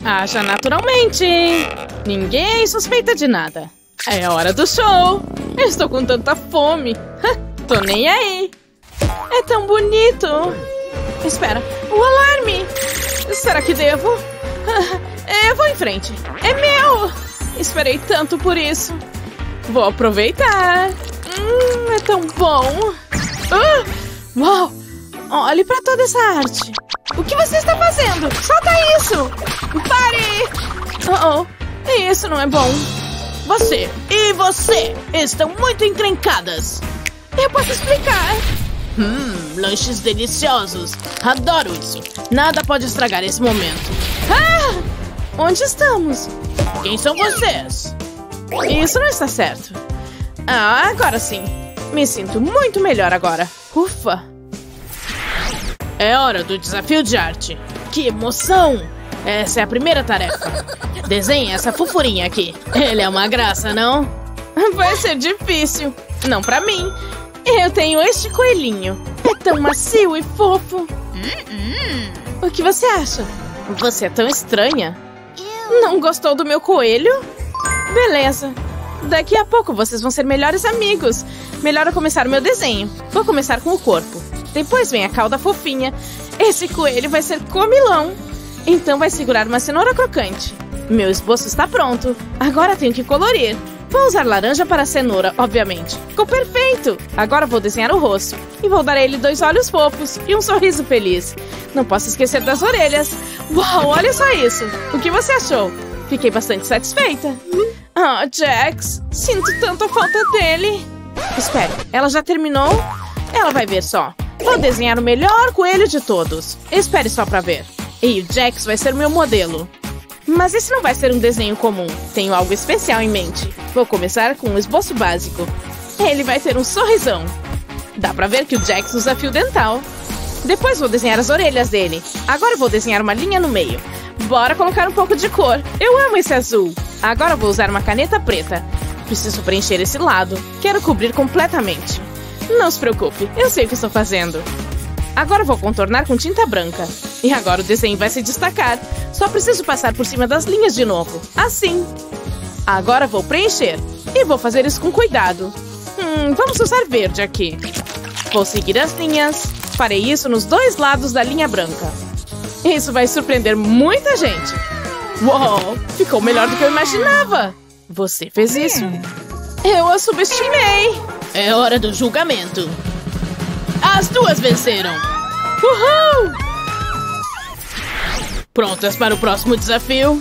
Haja naturalmente. Ninguém suspeita de nada. É hora do show. Eu estou com tanta fome. Tô nem aí. É tão bonito. Espera, o alarme. Será que devo? Eu vou em frente. É meu. Esperei tanto por isso. Vou aproveitar. É tão bom. Uau! Olhe pra toda essa arte. O que você está fazendo? Solta isso! Pare! Isso não é bom. Você e você estão muito encrencadas. Eu posso explicar. Lanches deliciosos. Adoro isso. Nada pode estragar esse momento. Onde estamos? Quem são vocês? Isso não está certo. Agora sim. Me sinto muito melhor agora. Ufa. É hora do desafio de arte. Que emoção! Essa é a primeira tarefa. Desenhe essa fofurinha aqui. Ele é uma graça, não? Vai ser difícil. Não pra mim. Eu tenho este coelhinho. É tão macio e fofo. O que você acha? Você é tão estranha. Não gostou do meu coelho? Beleza. Daqui a pouco vocês vão ser melhores amigos. Melhor eu começar o meu desenho. Vou começar com o corpo. Depois vem a cauda fofinha. Esse coelho vai ser comilão. Então vai segurar uma cenoura crocante. Meu esboço está pronto. Agora tenho que colorir. Vou usar laranja para a cenoura, obviamente. Ficou perfeito! Agora vou desenhar o rosto. E vou dar a ele 2 olhos fofos e um sorriso feliz. Não posso esquecer das orelhas. Uau, olha só isso! O que você achou? Fiquei bastante satisfeita. Jax, sinto tanta falta dele. Espere, ela já terminou? Ela vai ver só. Vou desenhar o melhor coelho de todos. Espere só pra ver. E o Jax vai ser meu modelo. Mas esse não vai ser um desenho comum. Tenho algo especial em mente. Vou começar com um esboço básico. Ele vai ter um sorrisão. Dá pra ver que o Jax usa fio dental. Depois vou desenhar as orelhas dele. Agora vou desenhar uma linha no meio. Bora colocar um pouco de cor. Eu amo esse azul. Agora vou usar uma caneta preta. Preciso preencher esse lado. Quero cobrir completamente. Não se preocupe, eu sei o que estou fazendo. Agora vou contornar com tinta branca. E agora o desenho vai se destacar. Só preciso passar por cima das linhas de novo. Assim. Agora vou preencher. E vou fazer isso com cuidado. Vamos usar verde aqui. Vou seguir as linhas. Farei isso nos 2 lados da linha branca. Isso vai surpreender muita gente. Uou, ficou melhor do que eu imaginava. Você fez isso. Eu a subestimei. É hora do julgamento. As 2 venceram. Uhul! Prontas para o próximo desafio?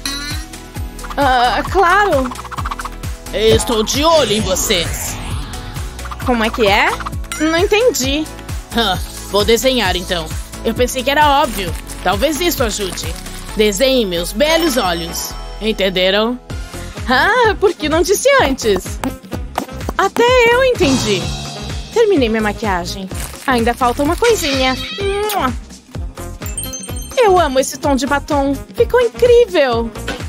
Claro. Estou de olho em vocês. Como é que é? Não entendi. Vou desenhar então. Eu pensei que era óbvio. Talvez isso ajude. Desenhe meus belos olhos. Entenderam? Por que não disse antes? Até eu entendi. Terminei minha maquiagem. Ainda falta uma coisinha. Eu amo esse tom de batom. Ficou incrível.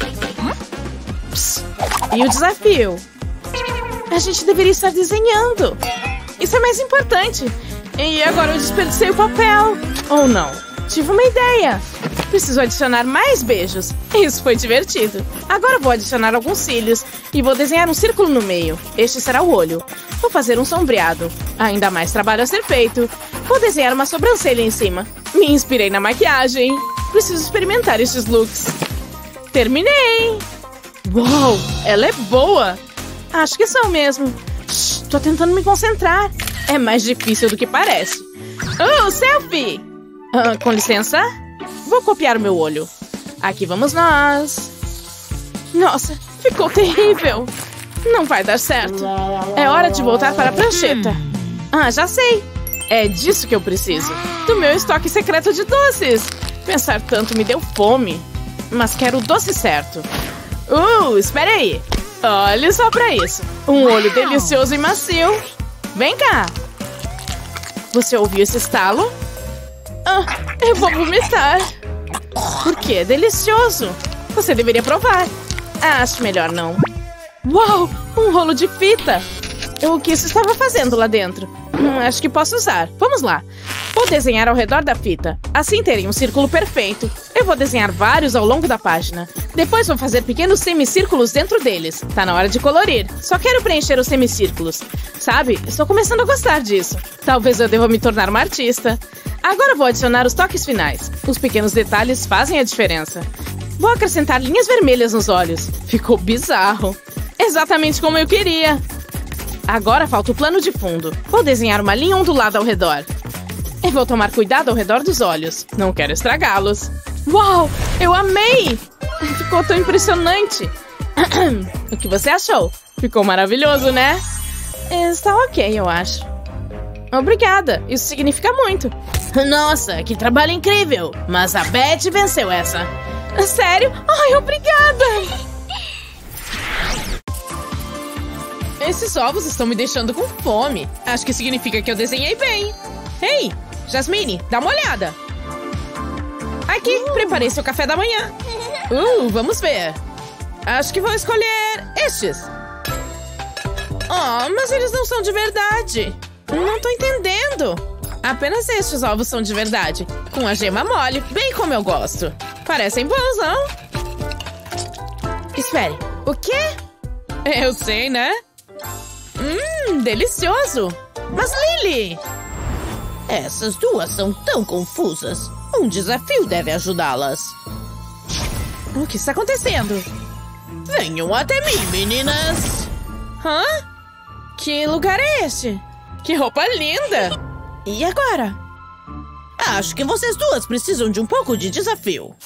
E o desafio? A gente deveria estar desenhando. Isso é mais importante. E agora eu desperdicei o papel. Ou não. Tive uma ideia. Preciso adicionar mais beijos. Isso foi divertido. Agora vou adicionar alguns cílios. E vou desenhar um círculo no meio. Este será o olho. Vou fazer um sombreado. Ainda mais trabalho a ser feito. Vou desenhar uma sobrancelha em cima. Me inspirei na maquiagem. Preciso experimentar estes looks. Terminei! Uau, ela é boa! Acho que sou mesmo. Tô tentando me concentrar. É mais difícil do que parece. Selfie! Com licença. Vou copiar o meu olho. Aqui vamos nós. Nossa, ficou terrível. Não vai dar certo. É hora de voltar para a prancheta. Já sei. É disso que eu preciso. Do meu estoque secreto de doces. Pensar tanto me deu fome. Mas quero o doce certo. Espera aí. Olha só pra isso. Um olho delicioso e macio. Vem cá. Você ouviu esse estalo? Eu vou vomitar. Por quê? É delicioso. Você deveria provar. Acho melhor não. Uau, um rolo de fita. O que isso estava fazendo lá dentro? Acho que posso usar. Vamos lá. Vou desenhar ao redor da fita. Assim terei um círculo perfeito. Eu vou desenhar vários ao longo da página. Depois vou fazer pequenos semicírculos dentro deles. Tá na hora de colorir. Só quero preencher os semicírculos. Sabe? Estou começando a gostar disso. Talvez eu deva me tornar uma artista. Agora vou adicionar os toques finais. Os pequenos detalhes fazem a diferença. Vou acrescentar linhas vermelhas nos olhos. Ficou bizarro. Exatamente como eu queria. Agora falta o plano de fundo. Vou desenhar uma linha ondulada ao redor. E vou tomar cuidado ao redor dos olhos. Não quero estragá-los. Uau! Eu amei! Ficou tão impressionante. O que você achou? Ficou maravilhoso, né? Está ok, eu acho. Obrigada. Isso significa muito. Nossa, que trabalho incrível! Mas a Beth venceu essa. Sério? Ai, obrigada! Esses ovos estão me deixando com fome. Acho que significa que eu desenhei bem. Ei, Jasmine, dá uma olhada. Aqui, preparei seu café da manhã. Vamos ver. Acho que vou escolher estes. Oh, mas eles não são de verdade. Não tô entendendo. Apenas estes ovos são de verdade. Com a gema mole, bem como eu gosto. Parecem bons, não? Espere, o quê? Eu sei, né? Delicioso. Mas Lily... Essas duas são tão confusas. Um desafio deve ajudá-las. O que está acontecendo? Venham até mim, meninas. Hã? Que lugar é este? Que roupa linda! E agora? Acho que vocês duas precisam de um pouco de desafio.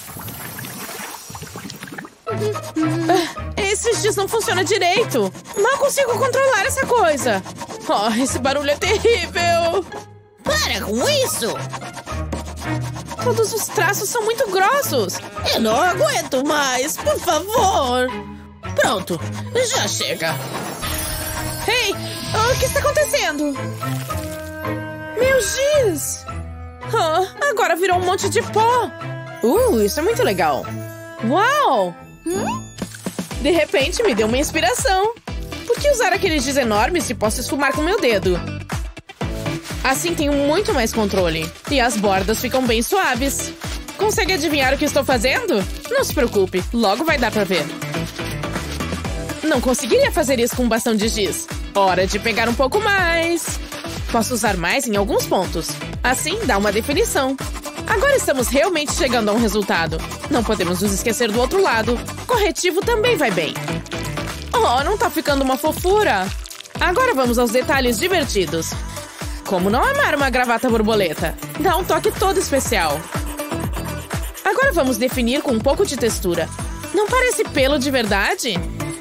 Esses dias não funcionam direito. Não consigo controlar essa coisa. Oh, esse barulho é terrível. Para com isso! Todos os traços são muito grossos. Eu não aguento mais, por favor. Pronto, já chega. Ei, o que está acontecendo? Meu giz! Agora virou um monte de pó. Isso é muito legal. Uau! De repente me deu uma inspiração. Por que usar aquele giz enorme se posso esfumar com meu dedo? Assim tenho muito mais controle. E as bordas ficam bem suaves. Consegue adivinhar o que estou fazendo? Não se preocupe, logo vai dar pra ver. Não conseguiria fazer isso com um bastão de giz. Hora de pegar um pouco mais. Posso usar mais em alguns pontos. Assim dá uma definição. Agora estamos realmente chegando a um resultado. Não podemos nos esquecer do outro lado. Corretivo também vai bem. Oh, não tá ficando uma fofura. Agora vamos aos detalhes divertidos. Como não amar uma gravata borboleta? Dá um toque todo especial. Agora vamos definir com um pouco de textura. Não parece pelo de verdade?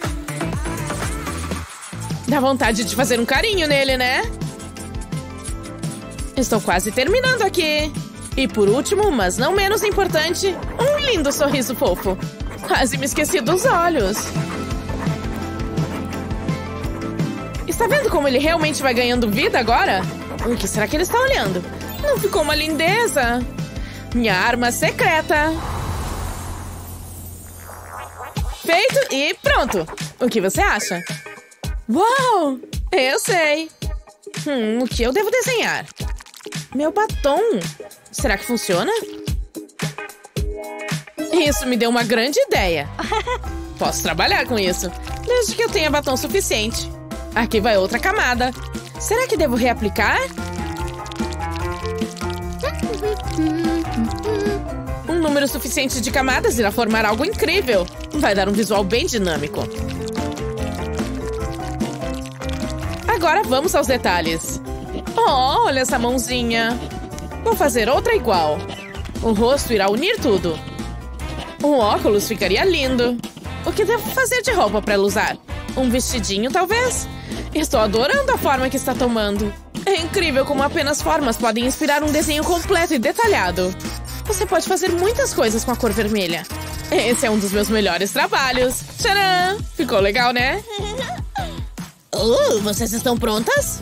Dá vontade de fazer um carinho nele, né? Estou quase terminando aqui. E por último, mas não menos importante, um lindo sorriso fofo. Quase me esqueci dos olhos. Está vendo como ele realmente vai ganhando vida agora? O que será que ele está olhando? Não ficou uma lindeza? Minha arma secreta. Feito e pronto. O que você acha? Uau! Eu sei. O que eu devo desenhar? Meu batom. Será que funciona? Isso me deu uma grande ideia. Posso trabalhar com isso, desde que eu tenha batom suficiente. Aqui vai outra camada. Será que devo reaplicar? Um número suficiente de camadas irá formar algo incrível. Vai dar um visual bem dinâmico. Agora vamos aos detalhes. Oh, olha essa mãozinha. Vou fazer outra igual. O rosto irá unir tudo. O óculos ficaria lindo. O que devo fazer de roupa para ela usar? Um vestidinho, talvez? Estou adorando a forma que está tomando. É incrível como apenas formas podem inspirar um desenho completo e detalhado. Você pode fazer muitas coisas com a cor vermelha. Esse é um dos meus melhores trabalhos. Tcharam! Ficou legal, né? Vocês estão prontas?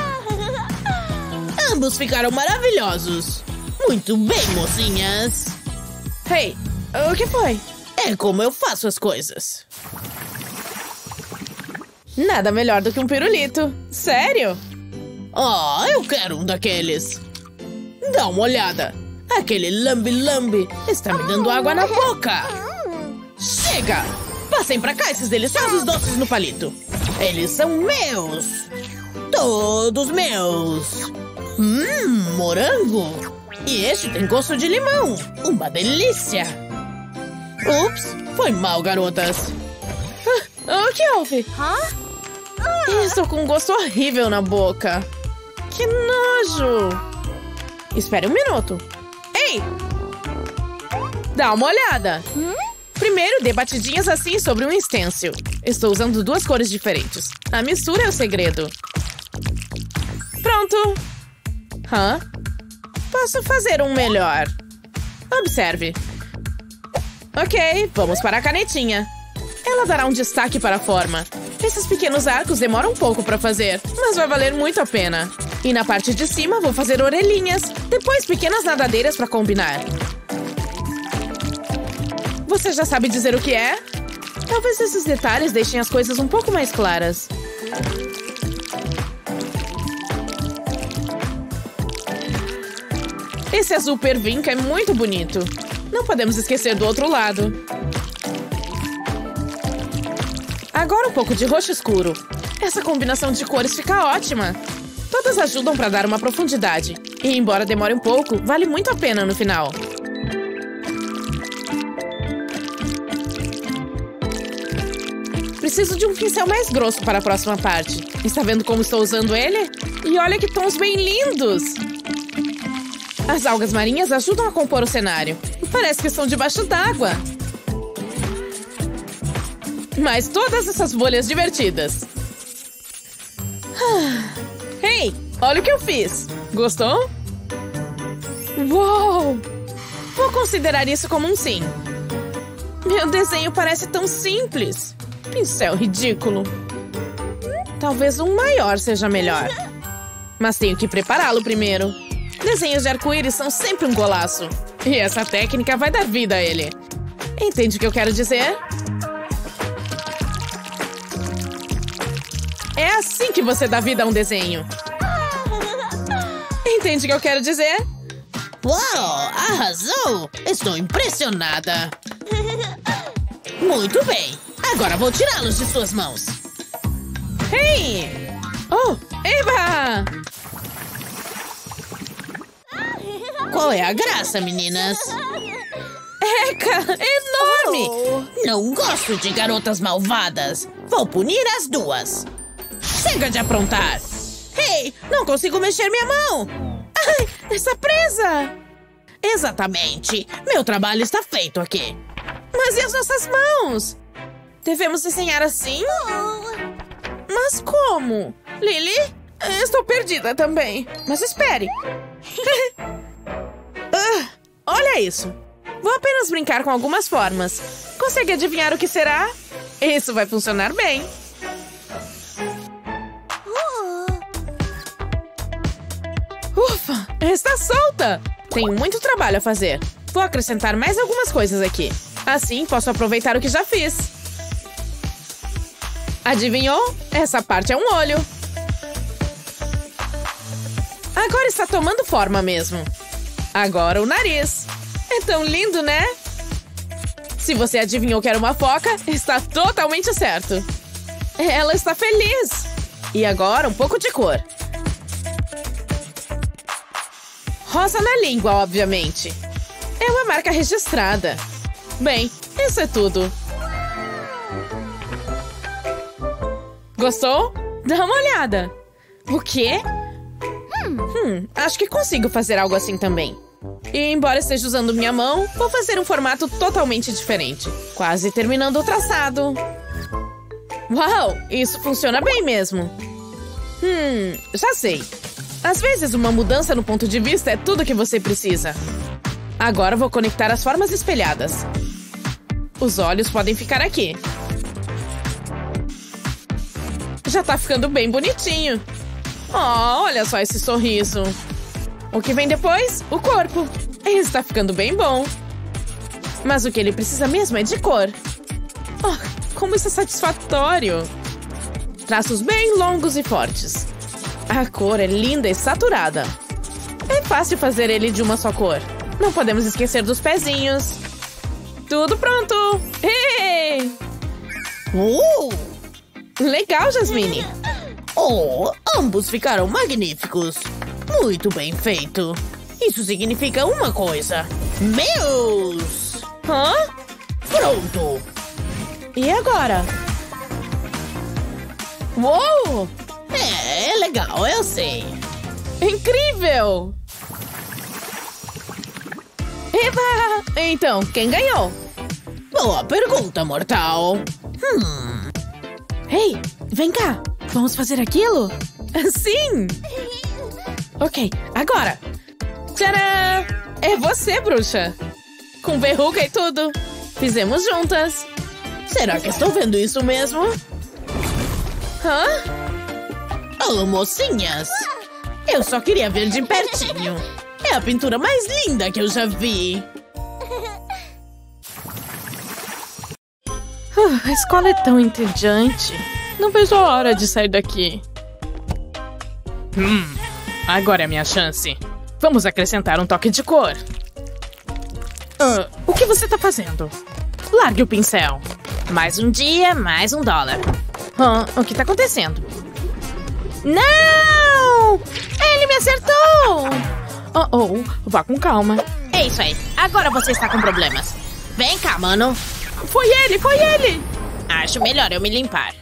Ambos ficaram maravilhosos. Muito bem, mocinhas. Hey, o que foi? É como eu faço as coisas. Nada melhor do que um pirulito. Sério? Oh, eu quero um daqueles. Dá uma olhada. Aquele lambe-lambe está me dando água na boca. Chega! Passem pra cá esses deliciosos doces no palito. Eles são meus. Todos meus. Morango. E este tem gosto de limão. Uma delícia. Ups, foi mal, garotas. O que houve? Estou com um gosto horrível na boca. Que nojo. Espere um minuto. Ei! Dá uma olhada. Primeiro, dê batidinhas assim sobre um stencil. Estou usando 2 cores diferentes. A mistura é o segredo. Pronto. Posso fazer um melhor. Observe. Ok, vamos para a canetinha. Ela dará um destaque para a forma. Esses pequenos arcos demoram um pouco para fazer, mas vai valer muito a pena. E na parte de cima vou fazer orelhinhas, depois pequenas nadadeiras para combinar. Você já sabe dizer o que é? Talvez esses detalhes deixem as coisas um pouco mais claras. Esse azul pervinca é muito bonito. Não podemos esquecer do outro lado. Agora um pouco de roxo escuro. Essa combinação de cores fica ótima. Todas ajudam para dar uma profundidade. E embora demore um pouco, vale muito a pena no final. Preciso de um pincel mais grosso para a próxima parte. Está vendo como estou usando ele? E olha que tons bem lindos! As algas marinhas ajudam a compor o cenário. Parece que estão debaixo d'água. Mas todas essas bolhas divertidas. Ei, olha o que eu fiz. Gostou? Uou! Vou considerar isso como um sim. Meu desenho parece tão simples. Pincel ridículo. Talvez um maior seja melhor. Mas tenho que prepará-lo primeiro. Desenhos de arco-íris são sempre um golaço. E essa técnica vai dar vida a ele. Entende o que eu quero dizer? É assim que você dá vida a um desenho. Entende o que eu quero dizer? Uau, arrasou! Estou impressionada. Muito bem. Agora vou tirá-los de suas mãos. Ei! Oh, eba! Qual é a graça, meninas? Eca, enorme! Não gosto de garotas malvadas. Vou punir as duas. Chega de aprontar. Ei, não consigo mexer minha mão. Ai, está presa. Exatamente. Meu trabalho está feito aqui. Mas e as nossas mãos? Devemos desenhar assim? Mas como? Lily? Estou perdida também. Mas espere. Olha isso. Vou apenas brincar com algumas formas. Consegue adivinhar o que será? Isso vai funcionar bem. Ufa, está solta. Tenho muito trabalho a fazer. Vou acrescentar mais algumas coisas aqui. Assim posso aproveitar o que já fiz. Adivinhou? Essa parte é um olho. Agora está tomando forma mesmo. Agora o nariz. É tão lindo, né? Se você adivinhou que era uma foca, está totalmente certo. Ela está feliz. E agora um pouco de cor. Rosa na língua, obviamente. É uma marca registrada. Bem, isso é tudo. Gostou? Dá uma olhada. O quê? Acho que consigo fazer algo assim também. E embora esteja usando minha mão, vou fazer um formato totalmente diferente. Quase terminando o traçado. Uau, isso funciona bem mesmo. Já sei. Às vezes uma mudança no ponto de vista é tudo que você precisa. Agora vou conectar as formas espelhadas. Os olhos podem ficar aqui. Já tá ficando bem bonitinho. Oh, olha só esse sorriso. O que vem depois? O corpo. Está ficando bem bom. Mas o que ele precisa mesmo é de cor. Oh, como isso é satisfatório. Traços bem longos e fortes. A cor é linda e saturada. É fácil fazer ele de uma só cor. Não podemos esquecer dos pezinhos. Tudo pronto! Hey! Legal, Jasmine. Oh, ambos ficaram magníficos. Muito bem feito. Isso significa uma coisa. Meus! Hã? Pronto. E agora? Uou! É legal, eu sei. Incrível! Eba! Então, quem ganhou? Boa pergunta, mortal. Ei, vem cá. Vamos fazer aquilo? Sim! Ok, agora. Tcharam! É você, bruxa. Com verruga e tudo. Fizemos juntas. Será que estou vendo isso mesmo? Hã? Oh, mocinhas. Eu só queria ver de pertinho. É a pintura mais linda que eu já vi. A escola é tão entediante. Não vejo a hora de sair daqui. Agora é a minha chance. Vamos acrescentar um toque de cor. O que você tá fazendo? Largue o pincel. Mais um dia, mais $1. O que tá acontecendo? Não! Ele me acertou! Vá com calma. É isso aí. Agora você está com problemas. Vem cá, mano. Foi ele, foi ele! Acho melhor eu me limpar.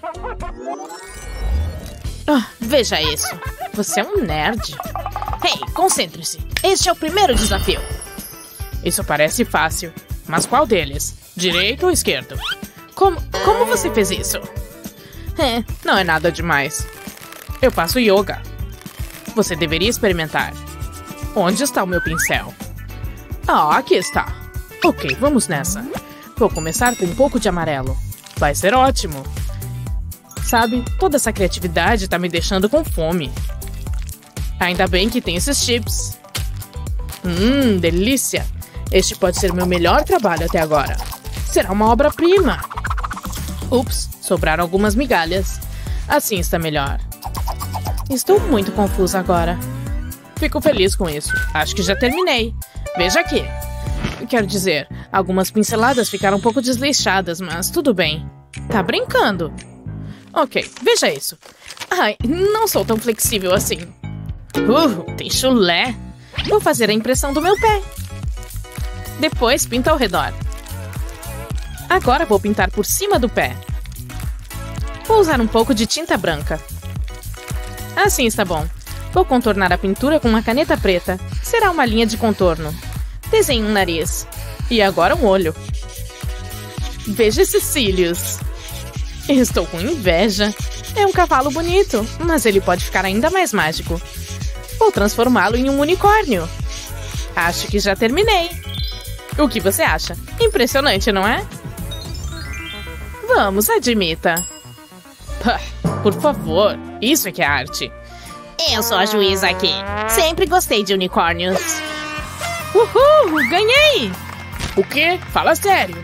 Veja isso. Você é um nerd. Hey, concentre-se. Este é o primeiro desafio. Isso parece fácil. Mas qual deles? Direito ou esquerdo? Como você fez isso? Não é nada demais. Eu faço yoga. Você deveria experimentar. Onde está o meu pincel? Aqui está. Ok, vamos nessa. Vou começar com um pouco de amarelo. Vai ser ótimo. Sabe, toda essa criatividade tá me deixando com fome. Ainda bem que tem esses chips. Delícia. Este pode ser meu melhor trabalho até agora. Será uma obra-prima. Ups, sobraram algumas migalhas. Assim está melhor. Estou muito confusa agora. Fico feliz com isso. Acho que já terminei. Veja aqui. Quero dizer, algumas pinceladas ficaram um pouco desleixadas, mas tudo bem. Tá brincando? Ok, veja isso. Ai, não sou tão flexível assim. Tem chulé. Vou fazer a impressão do meu pé. Depois pinta ao redor. Agora vou pintar por cima do pé. Vou usar um pouco de tinta branca. Assim está bom. Vou contornar a pintura com uma caneta preta. Será uma linha de contorno. Desenhe um nariz. E agora um olho. Veja esses cílios. Estou com inveja. É um cavalo bonito, mas ele pode ficar ainda mais mágico. Vou transformá-lo em um unicórnio. Acho que já terminei. O que você acha? Impressionante, não é? Vamos, admita. Por favor, isso é que é arte. Eu sou a juíza aqui. Sempre gostei de unicórnios. Uhul, ganhei! O quê? Fala sério.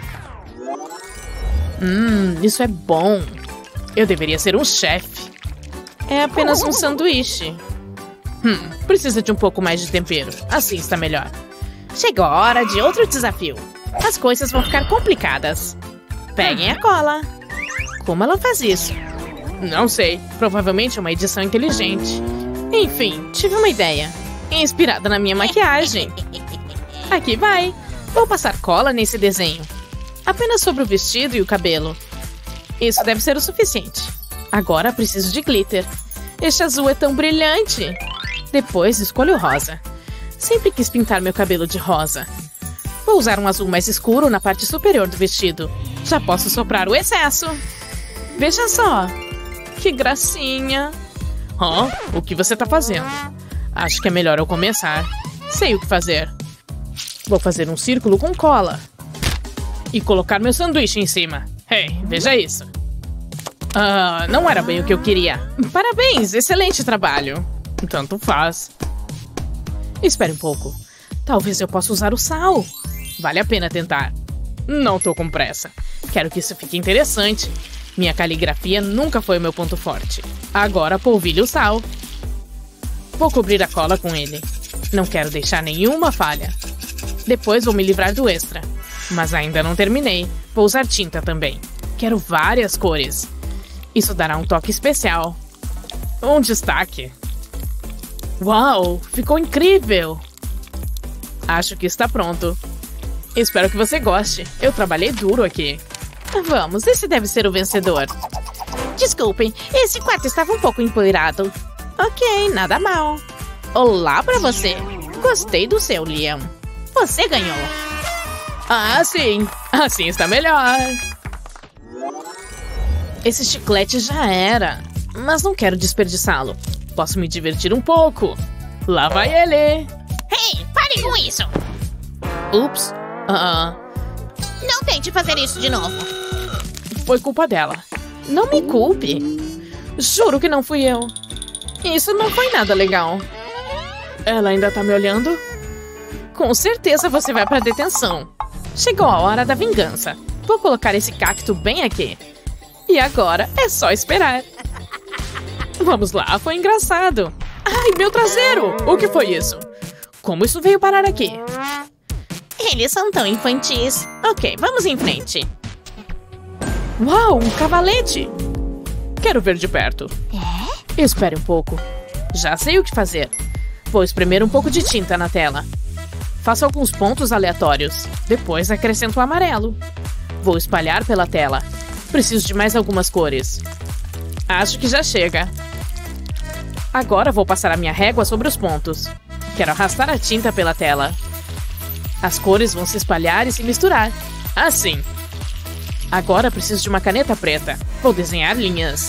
Isso é bom. Eu deveria ser um chefe. É apenas um sanduíche. Precisa de um pouco mais de tempero. Assim está melhor. Chegou a hora de outro desafio. As coisas vão ficar complicadas. Peguem a cola. Como ela faz isso? Não sei. Provavelmente é uma edição inteligente. Enfim, tive uma ideia. Inspirada na minha maquiagem. Aqui vai. Vou passar cola nesse desenho. Apenas sobre o vestido e o cabelo. Isso deve ser o suficiente. Agora preciso de glitter. Este azul é tão brilhante. Depois escolho o rosa. Sempre quis pintar meu cabelo de rosa. Vou usar um azul mais escuro na parte superior do vestido. Já posso soprar o excesso. Veja só. Que gracinha. O que você tá fazendo? Acho que é melhor eu começar. Sei o que fazer. Vou fazer um círculo com cola. E colocar meu sanduíche em cima. Hey, veja isso. Não era bem o que eu queria. Parabéns, excelente trabalho. Tanto faz. Espere um pouco. Talvez eu possa usar o sal. Vale a pena tentar. Não tô com pressa. Quero que isso fique interessante. Minha caligrafia nunca foi o meu ponto forte. Agora polvilho o sal. Vou cobrir a cola com ele. Não quero deixar nenhuma falha. Depois vou me livrar do extra. Mas ainda não terminei. Vou usar tinta também. Quero várias cores. Isso dará um toque especial. Um destaque. Uau, ficou incrível! Acho que está pronto. Espero que você goste. Eu trabalhei duro aqui. Vamos, esse deve ser o vencedor. Desculpem, esse quarto estava um pouco empoeirado. Ok, nada mal. Olá pra você. Gostei do seu, Liam. Você ganhou. Ah, sim. Assim está melhor. Esse chiclete já era. Mas não quero desperdiçá-lo. Posso me divertir um pouco. Lá vai ele. Hey, pare com isso. Ups. Não tente fazer isso de novo. Foi culpa dela. Não me culpe. Juro que não fui eu. Isso não foi nada legal. Ela ainda tá me olhando? Com certeza você vai pra detenção. Chegou a hora da vingança. Vou colocar esse cacto bem aqui. E agora é só esperar. Vamos lá, foi engraçado. Ai, meu traseiro! O que foi isso? Como isso veio parar aqui? Eles são tão infantis. Ok, vamos em frente. Uau, um cavalete! Quero ver de perto. Espere um pouco. Já sei o que fazer. Vou espremer um pouco de tinta na tela. Faço alguns pontos aleatórios. Depois acrescento o amarelo. Vou espalhar pela tela. Preciso de mais algumas cores. Acho que já chega. Agora vou passar a minha régua sobre os pontos. Quero arrastar a tinta pela tela. As cores vão se espalhar e se misturar. Assim. Agora preciso de uma caneta preta. Vou desenhar linhas.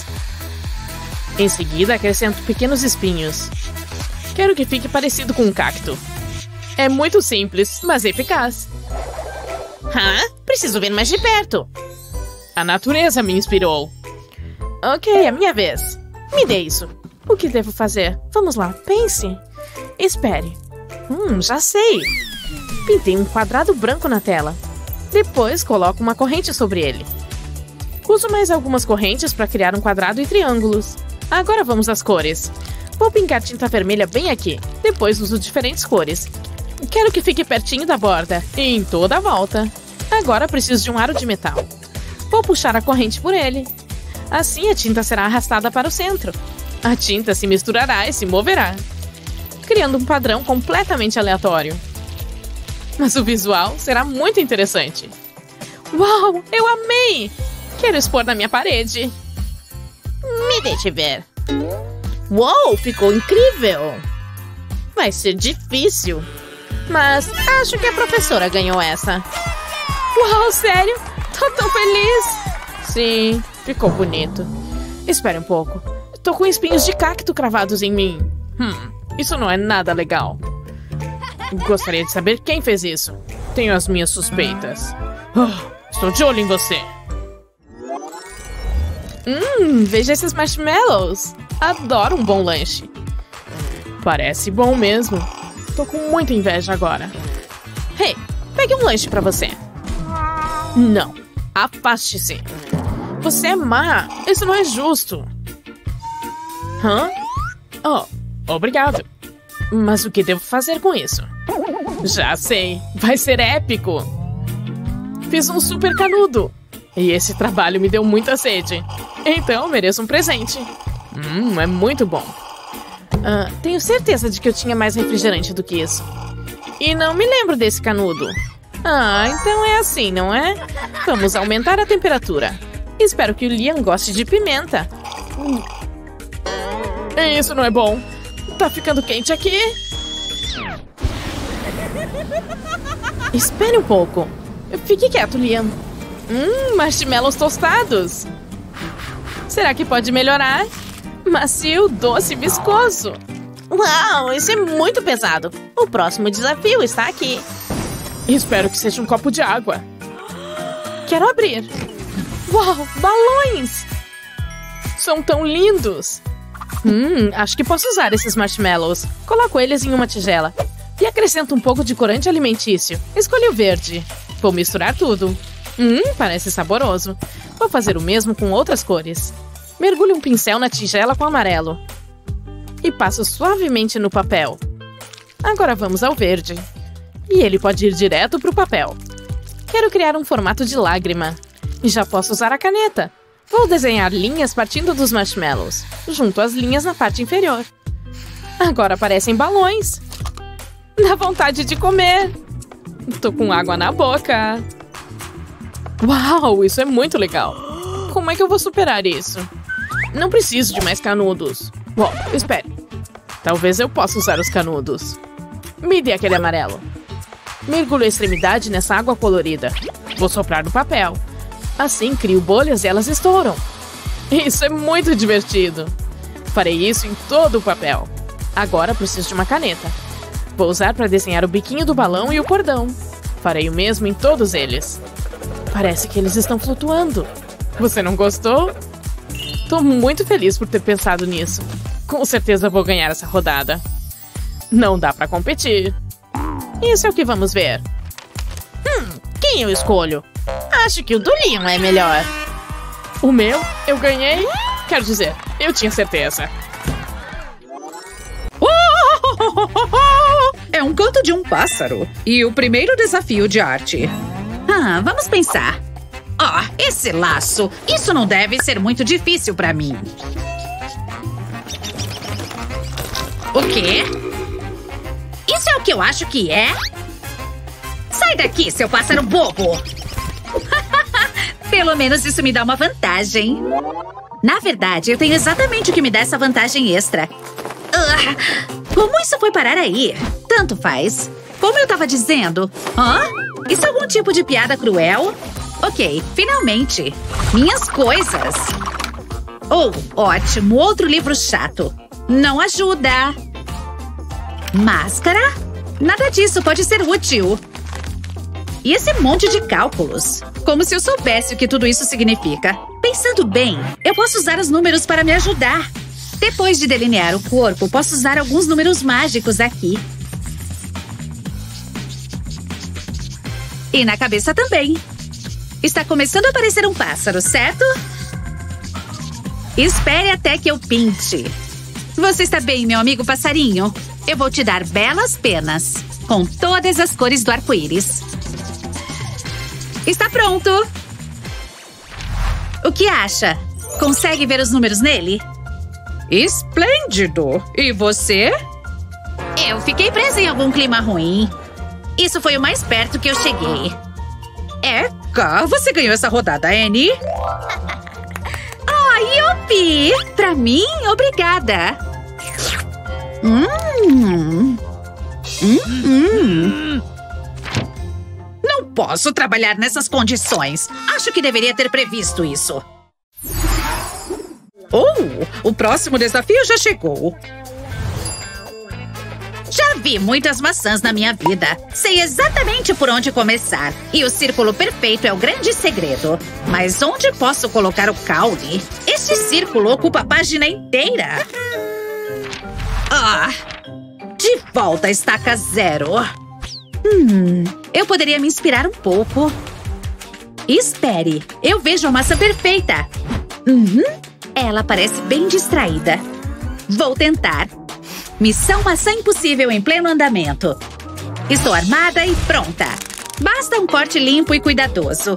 Em seguida, acrescento pequenos espinhos. Quero que fique parecido com um cacto. É muito simples, mas eficaz. Preciso ver mais de perto. A natureza me inspirou. Ok, é minha vez. Me dê isso. O que devo fazer? Vamos lá, pense. Espere. Já sei. Pintei um quadrado branco na tela. Depois, coloco uma corrente sobre ele. Uso mais algumas correntes para criar um quadrado e triângulos. Agora vamos às cores. Vou pingar tinta vermelha bem aqui. Depois uso diferentes cores. Quero que fique pertinho da borda e em toda a volta. Agora preciso de um aro de metal. Vou puxar a corrente por ele. Assim a tinta será arrastada para o centro. A tinta se misturará e se moverá, criando um padrão completamente aleatório. Mas o visual será muito interessante. Uau, eu amei! Quero expor na minha parede. Me deixe ver. Uau, ficou incrível! Vai ser difícil. Mas acho que a professora ganhou essa. Uau, sério? Tô tão feliz! Sim, ficou bonito. Espere um pouco. Tô com espinhos de cacto cravados em mim. Isso não é nada legal. Gostaria de saber quem fez isso. Tenho as minhas suspeitas. Estou de olho em você. Veja esses marshmallows. Adoro um bom lanche. Parece bom mesmo. Tô com muita inveja agora. Hey, pegue um lanche pra você. Não, afaste-se. Você é má. Isso não é justo. Oh, obrigado. Mas o que devo fazer com isso? Já sei, vai ser épico. Fiz um super canudo. E esse trabalho me deu muita sede. Então mereço um presente. É muito bom. Tenho certeza de que eu tinha mais refrigerante do que isso. E não me lembro desse canudo. Então é assim, não é? Vamos aumentar a temperatura. Espero que o Liam goste de pimenta. Isso não é bom. Tá ficando quente aqui. Espere um pouco. Fique quieto, Liam. Marshmallows tostados. Será que pode melhorar? Macio, doce e viscoso. Uau, isso é muito pesado. O próximo desafio está aqui. Espero que seja um copo de água. Quero abrir. Uau, balões! São tão lindos. Acho que posso usar esses marshmallows. Coloco eles em uma tigela. E acrescento um pouco de corante alimentício. Escolhi o verde. Vou misturar tudo. Parece saboroso. Vou fazer o mesmo com outras cores. Mergulhe um pincel na tigela com amarelo. e passo suavemente no papel. Agora vamos ao verde. E ele pode ir direto para o papel. Quero criar um formato de lágrima. E já posso usar a caneta. Vou desenhar linhas partindo dos marshmallows, junto às linhas na parte inferior. Agora aparecem balões. Dá vontade de comer. Tô com água na boca. Uau, isso é muito legal. Como é que eu vou superar isso? Não preciso de mais canudos. Uau, espere. Talvez eu possa usar os canudos. Me dê aquele amarelo. Mergulho a extremidade nessa água colorida. Vou soprar no papel. Assim crio bolhas e elas estouram. Isso é muito divertido. Farei isso em todo o papel. Agora preciso de uma caneta. Vou usar para desenhar o biquinho do balão e o cordão. Farei o mesmo em todos eles. Parece que eles estão flutuando. Você não gostou? Tô muito feliz por ter pensado nisso. Com certeza vou ganhar essa rodada. Não dá para competir. Isso é o que vamos ver. Quem eu escolho? Acho que o do Leon é melhor. O meu? Eu ganhei? Quero dizer, eu tinha certeza. É um canto de um pássaro. E o primeiro desafio de arte. Vamos pensar. Esse laço. Isso não deve ser muito difícil pra mim. O quê? Isso é o que eu acho que é? Sai daqui, seu pássaro bobo! Pelo menos isso me dá uma vantagem. Na verdade, eu tenho exatamente o que me dá essa vantagem extra. Como isso foi parar aí? Tanto faz. Como eu tava dizendo... Isso é algum tipo de piada cruel? Ok, finalmente. Minhas coisas. Ótimo. Outro livro chato. Não ajuda. Máscara? Nada disso pode ser útil. E esse monte de cálculos? Como se eu soubesse o que tudo isso significa. Pensando bem, eu posso usar os números para me ajudar. Depois de delinear o corpo, posso usar alguns números mágicos aqui. E na cabeça também. Está começando a parecer um pássaro, certo? Espere até que eu pinte. Você está bem, meu amigo passarinho? Eu vou te dar belas penas, com todas as cores do arco-íris. Está pronto! O que acha? Consegue ver os números nele? Esplêndido! E você? Eu fiquei presa em algum clima ruim. Isso foi o mais perto que eu cheguei. Você ganhou essa rodada, Annie. Yupi! Pra mim, obrigada. Não posso trabalhar nessas condições. Acho que deveria ter previsto isso. O próximo desafio já chegou. Já vi muitas maçãs na minha vida. Sei exatamente por onde começar. E o círculo perfeito é o grande segredo. Mas onde posso colocar o caule? Este círculo ocupa a página inteira. De volta à estaca zero. Eu poderia me inspirar um pouco. Espere, eu vejo a maçã perfeita. Ela parece bem distraída. Vou tentar. Missão Maçã Impossível em pleno andamento. Estou armada e pronta. Basta um corte limpo e cuidadoso.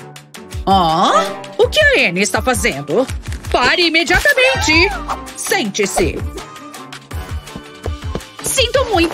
O que a Annie está fazendo? Pare imediatamente! Sente-se! Sinto muito!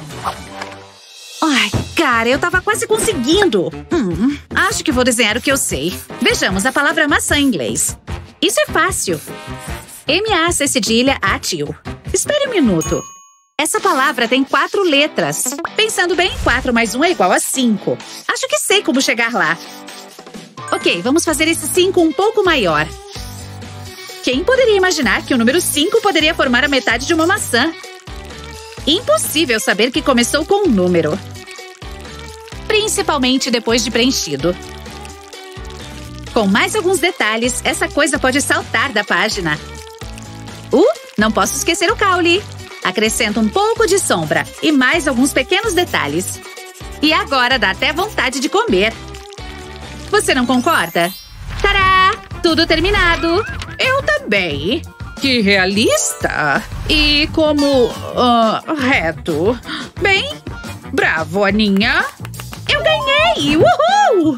Cara, eu tava quase conseguindo. Acho que vou desenhar o que eu sei. Vejamos a palavra maçã em inglês. Isso é fácil. M-A-C cedilha A-til. Espere um minuto. Essa palavra tem 4 letras. Pensando bem, 4 mais 1 é igual a 5. Acho que sei como chegar lá. Ok, vamos fazer esse 5 um pouco maior. Quem poderia imaginar que o número 5 poderia formar a metade de uma maçã? Impossível saber que começou com um número. Principalmente depois de preenchido. Com mais alguns detalhes, essa coisa pode saltar da página. Não posso esquecer o caule. Acrescento um pouco de sombra e mais alguns pequenos detalhes. E agora dá até vontade de comer. Você não concorda? Tadá! Tudo terminado. Eu também. Que realista! e como reto. Bem, bravo, Aninha. Eu ganhei! Uhul!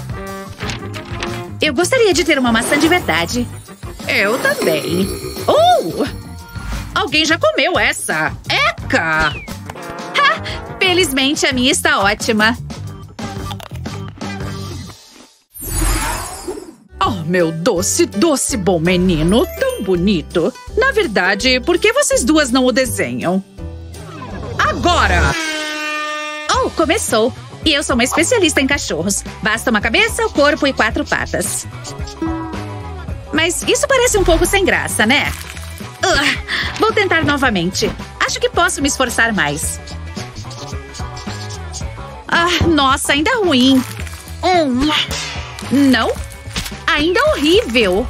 Eu gostaria de ter uma maçã de verdade. Eu também. Alguém já comeu essa? Eca! Ha! Felizmente a minha está ótima. Oh, meu doce, doce bom menino, tão bonito. Na verdade, por que vocês duas não o desenham? Agora! Oh, começou. E eu sou uma especialista em cachorros. Basta uma cabeça, corpo e 4 patas. Mas isso parece um pouco sem graça, né? Vou tentar novamente. Acho que posso me esforçar mais. Nossa, ainda ruim. Não? Ainda horrível.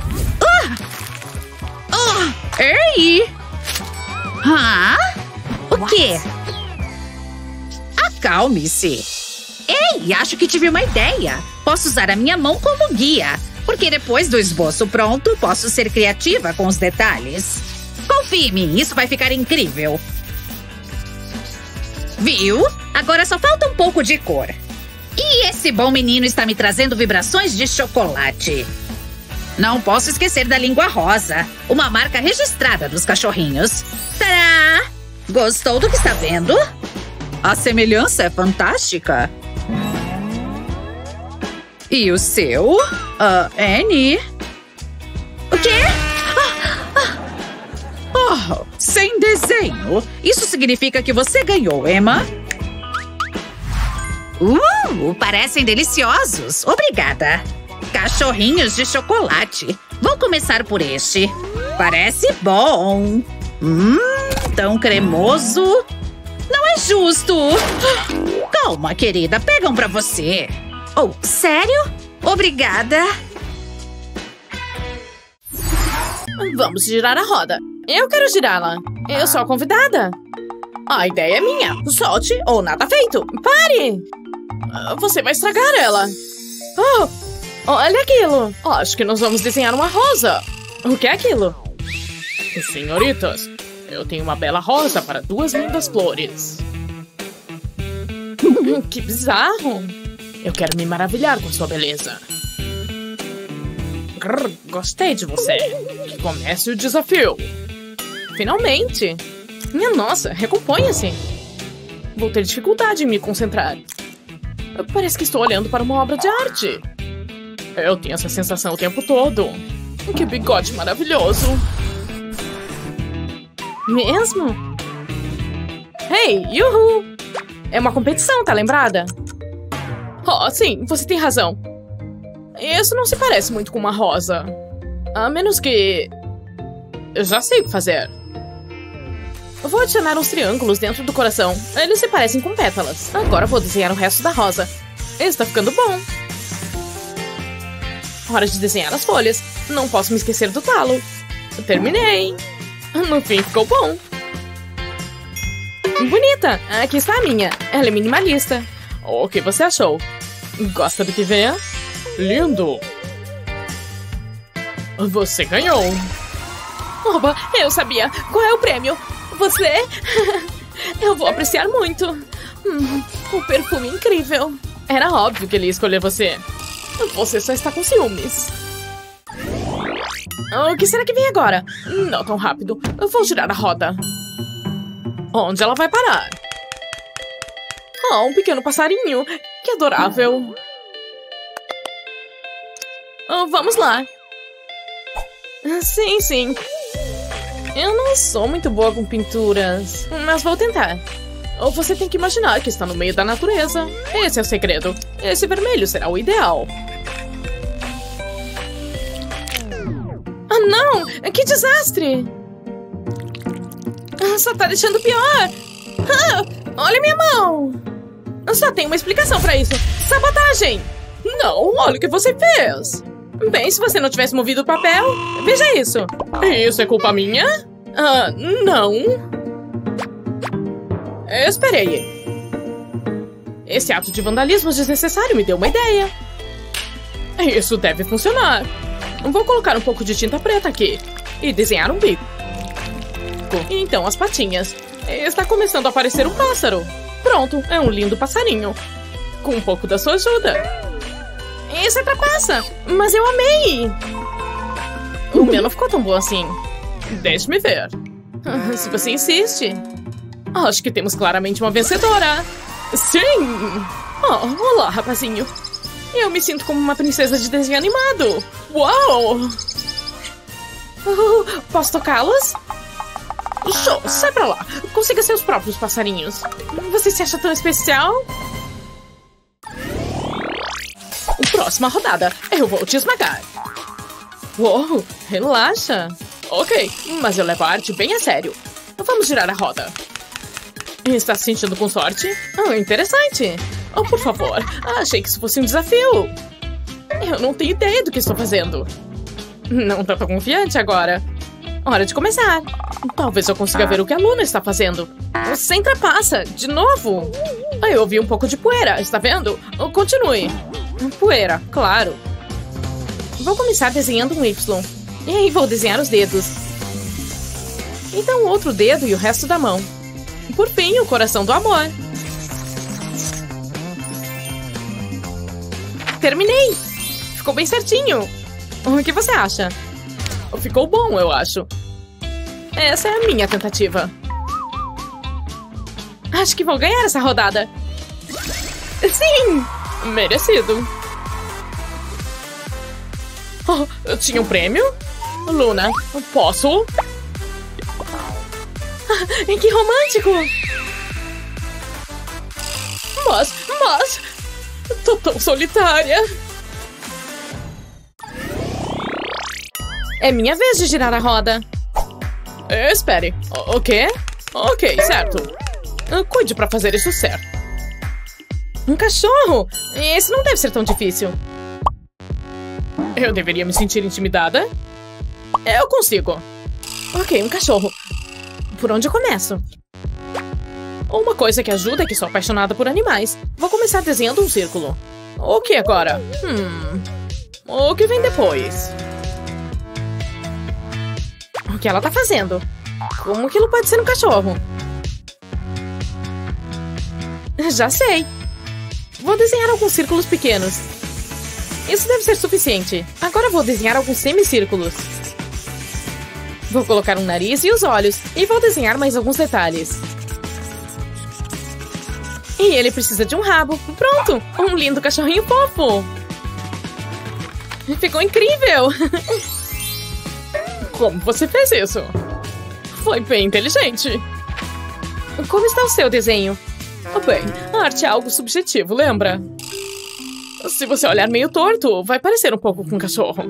Ei! O quê? Acalme-se. Ei, acho que tive uma ideia. Posso usar a minha mão como guia. Porque depois do esboço pronto, posso ser criativa com os detalhes. Confie em mim, isso vai ficar incrível. Viu? Agora só falta um pouco de cor. E esse bom menino está me trazendo vibrações de chocolate. Não posso esquecer da língua rosa, uma marca registrada dos cachorrinhos. Tadá! Gostou do que está vendo? A semelhança é fantástica. E o seu? Annie? O quê? Sem desenho. Isso significa que você ganhou, Emma. Parecem deliciosos. Obrigada. Cachorrinhos de chocolate. Vou começar por este. Parece bom. Tão cremoso. Não é justo. Calma, querida. Pegam pra você. Sério? Obrigada. Vamos girar a roda. Eu quero girá-la. Eu sou a convidada. A ideia é minha. Solte ou nada feito. Pare! Você vai estragar ela. Olha aquilo. Acho que nós vamos desenhar uma rosa. O que é aquilo? Senhoritas, eu tenho uma bela rosa para 2 lindas flores. Que bizarro. Eu quero me maravilhar com sua beleza. Gostei de você. Que comece o desafio. Finalmente. Minha nossa, recomponha-se. Vou ter dificuldade em me concentrar. Parece que estou olhando para uma obra de arte. Eu tenho essa sensação o tempo todo. Que bigode maravilhoso. Mesmo? Hey, yuhu! É uma competição, tá lembrada? Sim, você tem razão. Isso não se parece muito com uma rosa. A menos que... Eu já sei o que fazer. Eu vou adicionar uns triângulos dentro do coração. Eles se parecem com pétalas. Agora vou desenhar o resto da rosa. Está ficando bom. Hora de desenhar as folhas. Não posso me esquecer do talo. Eu terminei. No fim, ficou bom. Bonita. Aqui está a minha. Ela é minimalista. O que você achou? Gosta do que vê? Lindo. Você ganhou. Oba, eu sabia. Qual é o prêmio? Você? Eu vou apreciar muito. O perfume incrível. Era óbvio que ele ia escolher você. Você só está com ciúmes. O que será que vem agora? Não tão rápido. Eu vou girar a roda. Onde ela vai parar? Um pequeno passarinho. Que adorável. Vamos lá. Sim, sim. Eu não sou muito boa com pinturas, mas vou tentar. Você tem que imaginar que está no meio da natureza. Esse é o segredo. Esse vermelho será o ideal. Não! Que desastre! Só tá deixando pior. Olha minha mão. Só tem uma explicação pra isso. Sabotagem! Não, olha o que você fez. Bem, se você não tivesse movido o papel... Veja isso. Isso é culpa minha? Não. Esperei. Esse ato de vandalismo desnecessário me deu uma ideia. Isso deve funcionar. Vou colocar um pouco de tinta preta aqui. E desenhar um bico. bico. E então as patinhas. Está começando a aparecer um pássaro. Pronto, é um lindo passarinho. Com um pouco da sua ajuda. Isso é trapaça. Mas eu amei. O meu não ficou tão bom assim. Deixe-me ver. Se você insiste. Acho que temos claramente uma vencedora. Sim! Oh, olá, rapazinho. Eu me sinto como uma princesa de desenho animado. Uau! Posso tocá-los? Show! Sai pra lá. Consiga seus próprios passarinhos. Você se acha tão especial? Próxima rodada. Eu vou te esmagar. Uou, relaxa. Ok, mas eu levo a arte bem a sério. Vamos girar a roda. Está se sentindo com sorte? Interessante. Oh, por favor. Achei que isso fosse um desafio. Eu não tenho ideia do que estou fazendo. Não tô tão confiante agora. Hora de começar. Talvez eu consiga ver o que a Luna está fazendo. Sem trapaça. De novo. Eu ouvi um pouco de poeira. Está vendo? Continue. Poeira, claro. Vou começar desenhando um Y. E aí vou desenhar os dedos. Então outro dedo e o resto da mão. Por fim, o coração do amor. Terminei! Ficou bem certinho. O que você acha? Ficou bom, eu acho. Essa é a minha tentativa. Acho que vou ganhar essa rodada. Sim! Merecido. Oh, eu tinha um prêmio? Luna, posso? Que romântico! Mas... Tô tão solitária. É minha vez de girar a roda. Espere. O quê? Ok, certo. Cuide pra fazer isso certo. Um cachorro! Esse não deve ser tão difícil. Eu deveria me sentir intimidada? Eu consigo. Ok, um cachorro. Por onde eu começo? Uma coisa que ajuda é que sou apaixonada por animais. Vou começar desenhando um círculo. O que agora? O que vem depois? O que ela tá fazendo? Como aquilo pode ser um cachorro? Já sei. Vou desenhar alguns círculos pequenos. Isso deve ser suficiente. Agora vou desenhar alguns semicírculos. Vou colocar um nariz e os olhos. E vou desenhar mais alguns detalhes. E ele precisa de um rabo. Pronto! Um lindo cachorrinho fofo! Ficou incrível! Como você fez isso? Foi bem inteligente. Como está o seu desenho? Bem, a arte é algo subjetivo, lembra? Se você olhar meio torto, vai parecer um pouco com um cachorro.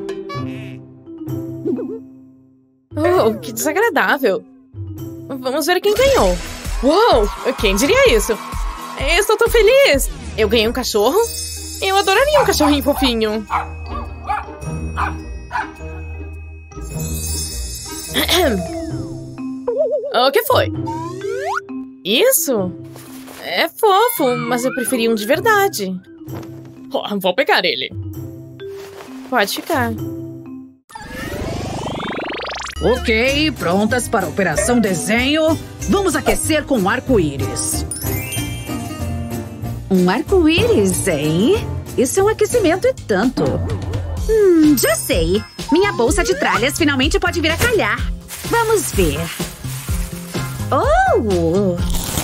Oh, que desagradável. Vamos ver quem ganhou. Uou, quem diria isso? Estou tão feliz. Eu ganhei um cachorro. Eu adoraria um cachorrinho fofinho. O que foi? Isso? É fofo, mas eu preferia um de verdade. Oh, vou pegar ele. Pode ficar. Ok, prontas para a operação desenho. Vamos aquecer com um arco-íris. Um arco-íris, hein? Isso é um aquecimento e tanto. Já sei. Minha bolsa de tralhas finalmente pode vir a calhar. Vamos ver. Oh!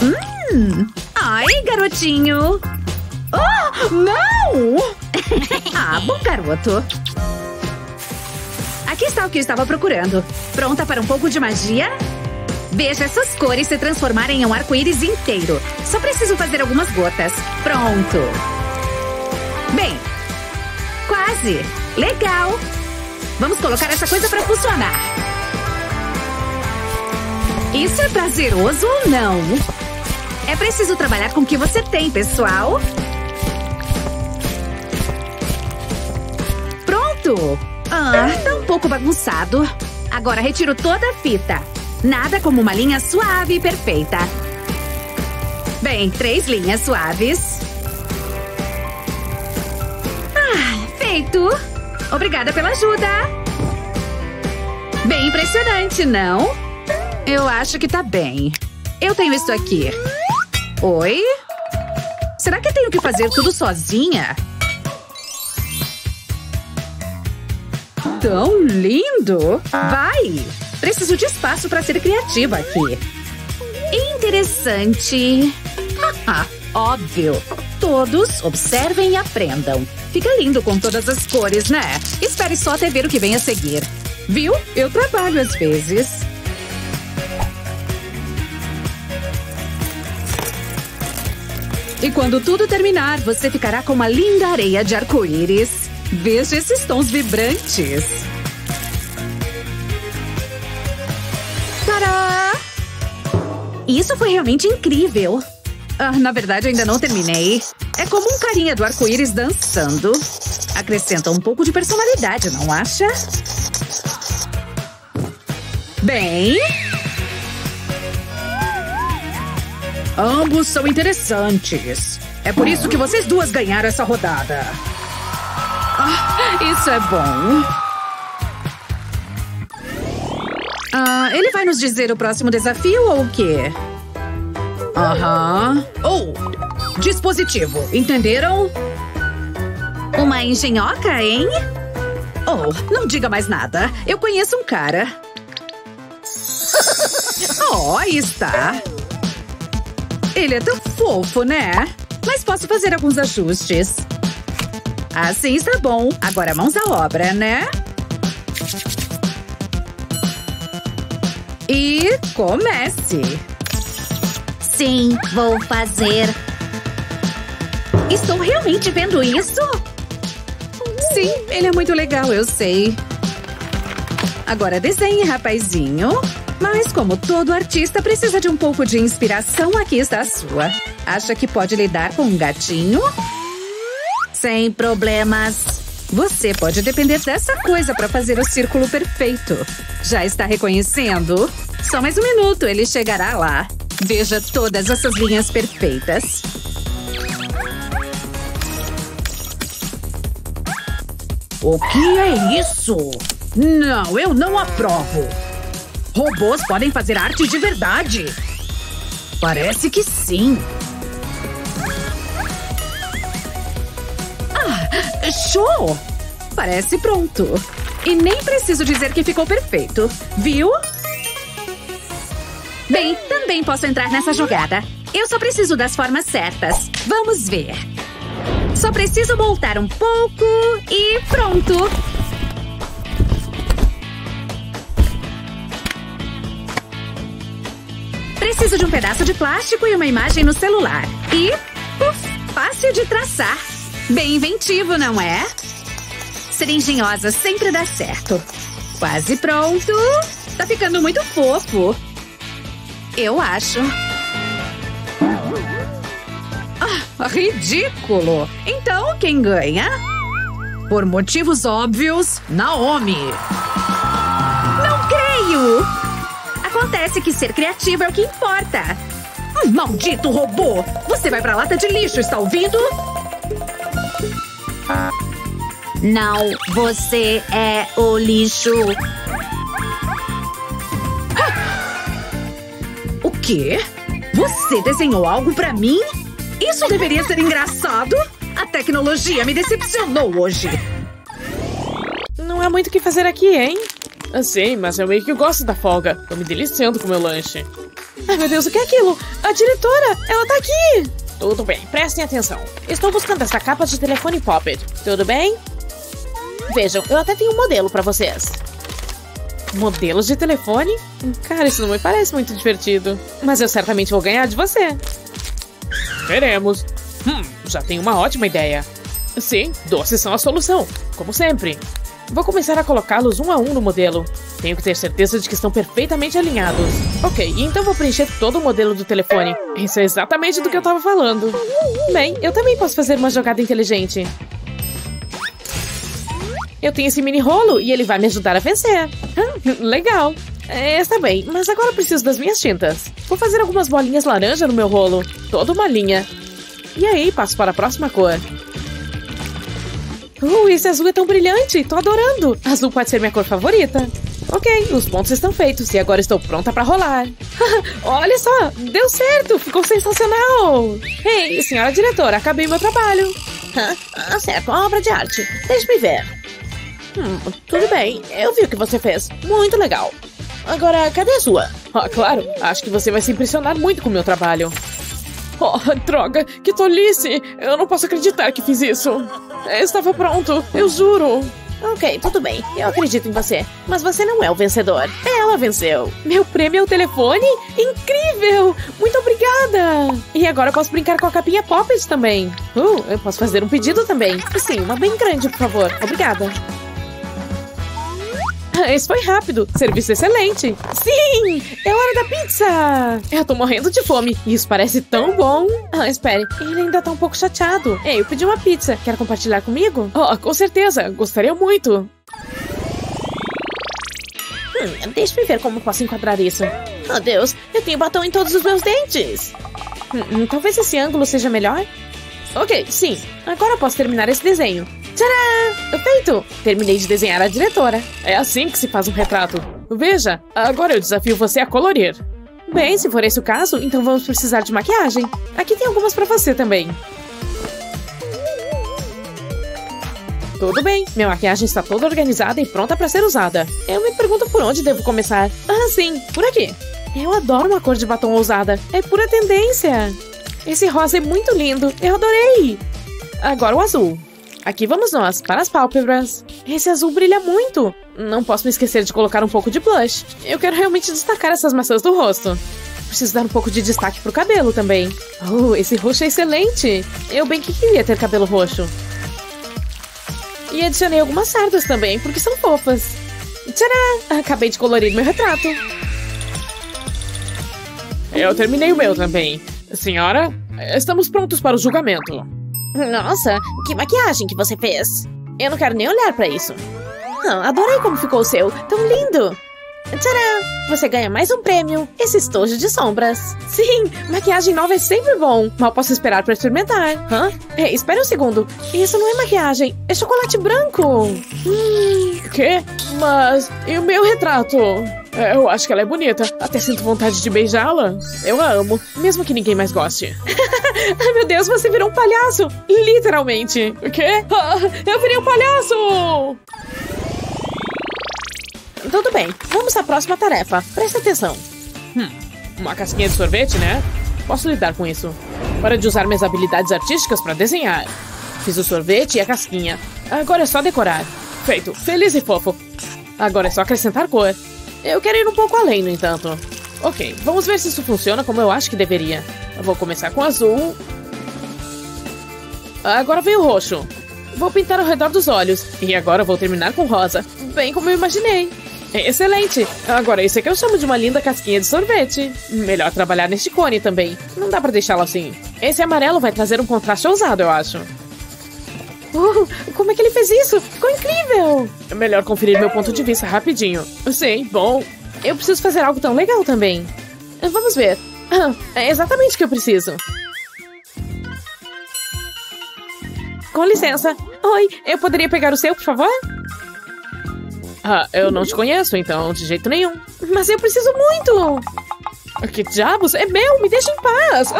Ai, garotinho! Oh, não! Ah, bom garoto. Aqui está o que eu estava procurando. Pronta para um pouco de magia? Veja essas cores se transformarem em um arco-íris inteiro. Só preciso fazer algumas gotas. Pronto. Bem, quase. Legal. Vamos colocar essa coisa para funcionar. Isso é prazeroso ou não? É preciso trabalhar com o que você tem, pessoal. Pronto. Tá um pouco bagunçado. Agora retiro toda a fita. Nada como uma linha suave e perfeita. Bem, 3 linhas suaves. Feito. Obrigada pela ajuda. Bem impressionante, não? Eu acho que tá bem. Eu tenho isso aqui. Oi? Será que tenho que fazer tudo sozinha? Tão lindo! Vai! Preciso de espaço para ser criativa aqui. Interessante. Óbvio. Todos observem e aprendam. Fica lindo com todas as cores, né? Espere só até ver o que vem a seguir. Viu? Eu trabalho às vezes. E quando tudo terminar, você ficará com uma linda areia de arco-íris. Veja esses tons vibrantes. Tadá! Isso foi realmente incrível. Na verdade, ainda não terminei. É como um carinha do arco-íris dançando. Acrescenta um pouco de personalidade, não acha? Bem... ambos são interessantes. É por isso que vocês duas ganharam essa rodada. Isso é bom. Ele vai nos dizer o próximo desafio ou o quê? Dispositivo, entenderam? Uma engenhoca, hein? Não diga mais nada. Eu conheço um cara. Aí está. Ele é tão fofo, né? Mas posso fazer alguns ajustes. Assim está bom. Agora mãos à obra, né? E comece. Sim, vou fazer. Estou realmente vendo isso? Sim, ele é muito legal, eu sei. Agora desenhe, rapazinho. Mas como todo artista precisa de um pouco de inspiração, aqui está a sua. Acha que pode lidar com um gatinho? Sem problemas. Você pode depender dessa coisa para fazer o círculo perfeito. Já está reconhecendo? Só mais um minuto, ele chegará lá. Veja todas essas linhas perfeitas. O que é isso? Não, eu não aprovo. Robôs podem fazer arte de verdade. Parece que sim. Show! Parece pronto. E nem preciso dizer que ficou perfeito, viu? Bem, também posso entrar nessa jogada. Eu só preciso das formas certas. Vamos ver. Só preciso voltar um pouco e pronto. Preciso de um pedaço de plástico e uma imagem no celular. E, fácil de traçar. Bem inventivo, não é? Ser engenhosa sempre dá certo. Quase pronto. Tá ficando muito fofo. Eu acho. Ridículo. Então, quem ganha? Por motivos óbvios, Naomi. Não creio! Acontece que ser criativo é o que importa. Maldito robô! Você vai pra lata de lixo, está ouvindo? Não, você é o lixo. O quê? Você desenhou algo pra mim? Isso deveria ser engraçado? A tecnologia me decepcionou hoje. Não há muito o que fazer aqui, hein? Sim, mas eu meio que gosto da folga. Tô me deliciando com o meu lanche. Ai, meu Deus, o que é aquilo? A diretora! Ela tá aqui! Tudo bem, prestem atenção. Estou buscando essa capa de telefone Poppet. Tudo bem? Vejam, eu até tenho um modelo pra vocês. Modelos de telefone? Cara, isso não me parece muito divertido. Mas eu certamente vou ganhar de você. Veremos. Já tenho uma ótima ideia. Sim, doces são a solução, como sempre. Vou começar a colocá-los um a um no modelo. Tenho que ter certeza de que estão perfeitamente alinhados. Ok, então vou preencher todo o modelo do telefone. Isso é exatamente do que eu tava falando. Bem, eu também posso fazer uma jogada inteligente. Eu tenho esse mini rolo e ele vai me ajudar a vencer. Legal. Está bem, mas agora eu preciso das minhas tintas. Vou fazer algumas bolinhas laranja no meu rolo. Toda uma linha. E aí, passo para a próxima cor. Esse azul é tão brilhante. Tô adorando. Azul pode ser minha cor favorita. Ok, os pontos estão feitos e agora estou pronta pra rolar. Olha só, deu certo, ficou sensacional. Ei, senhora diretora, acabei meu trabalho. Certo, uma obra de arte. Deixe-me ver. Tudo bem, eu vi o que você fez. Muito legal. Agora, cadê a sua? Claro, acho que você vai se impressionar muito com o meu trabalho. Oh, droga, que tolice! Eu não posso acreditar que fiz isso. Estava pronto, eu juro. Ok, tudo bem, eu acredito em você. Mas você não é o vencedor. Ela venceu. Meu prêmio é o telefone? Incrível! Muito obrigada! E agora eu posso brincar com a capinha Poppet também. Eu posso fazer um pedido também. Sim, uma bem grande, por favor. Obrigada. Esse foi rápido. Serviço excelente. Sim! É hora da pizza! Eu tô morrendo de fome. E isso parece tão bom. Espere. Ele ainda tá um pouco chateado. Ei, eu pedi uma pizza. Quer compartilhar comigo? Com certeza. Gostaria muito. Deixa eu ver como posso enquadrar isso. Oh, Deus. Eu tenho batom em todos os meus dentes. Talvez esse ângulo seja melhor? Ok, sim. Agora eu posso terminar esse desenho. Tcharam! Feito! Terminei de desenhar a diretora. É assim que se faz um retrato. Veja, agora eu desafio você a colorir. Bem, se for esse o caso, então vamos precisar de maquiagem. Aqui tem algumas pra você também. Tudo bem, minha maquiagem está toda organizada e pronta pra ser usada. Eu me pergunto por onde devo começar. Sim, por aqui. Eu adoro uma cor de batom ousada. É pura tendência. Esse rosa é muito lindo. Eu adorei. Agora o azul. Aqui vamos nós, para as pálpebras. Esse azul brilha muito. Não posso me esquecer de colocar um pouco de blush. Eu quero realmente destacar essas maçãs do rosto. Preciso dar um pouco de destaque pro cabelo também. Esse roxo é excelente. Eu bem que queria ter cabelo roxo. E adicionei algumas sardas também, porque são fofas. Tcharam! Acabei de colorir meu retrato. Eu terminei o meu também. Senhora, estamos prontos para o julgamento. Nossa, que maquiagem que você fez. Eu não quero nem olhar pra isso. Adorei como ficou o seu. Tão lindo. Tcharam! Você ganha mais um prêmio. Esse estojo de sombras. Sim, maquiagem nova é sempre bom. Mal posso esperar pra experimentar. Espere um segundo. Isso não é maquiagem. É chocolate branco. Quê? Mas... e o meu retrato? Eu acho que ela é bonita. Até sinto vontade de beijá-la. Eu a amo, mesmo que ninguém mais goste. Ai, meu Deus, você virou um palhaço. Literalmente. O quê? Eu virei um palhaço! Tudo bem, vamos à próxima tarefa. Presta atenção. Uma casquinha de sorvete, né? Posso lidar com isso. Hora de usar minhas habilidades artísticas pra desenhar. Fiz o sorvete e a casquinha. Agora é só decorar. Feito. Feliz e fofo. Agora é só acrescentar cor. Eu quero ir um pouco além, no entanto. Ok, vamos ver se isso funciona como eu acho que deveria. Eu vou começar com azul. Agora vem o roxo. Vou pintar ao redor dos olhos. E agora vou terminar com rosa. Bem como eu imaginei. Excelente! Agora isso é que eu chamo de uma linda casquinha de sorvete. Melhor trabalhar neste cone também. Não dá pra deixá-lo assim. Esse amarelo vai trazer um contraste ousado, eu acho. Como é que ele fez isso? Ficou incrível! É melhor conferir meu ponto de vista rapidinho. Sim, bom. Eu preciso fazer algo tão legal também. Vamos ver. É exatamente o que eu preciso. Com licença. Oi, eu poderia pegar o seu, por favor? Eu não te conheço, então, de jeito nenhum. Mas eu preciso muito! Que diabos? É meu! Me deixa em paz!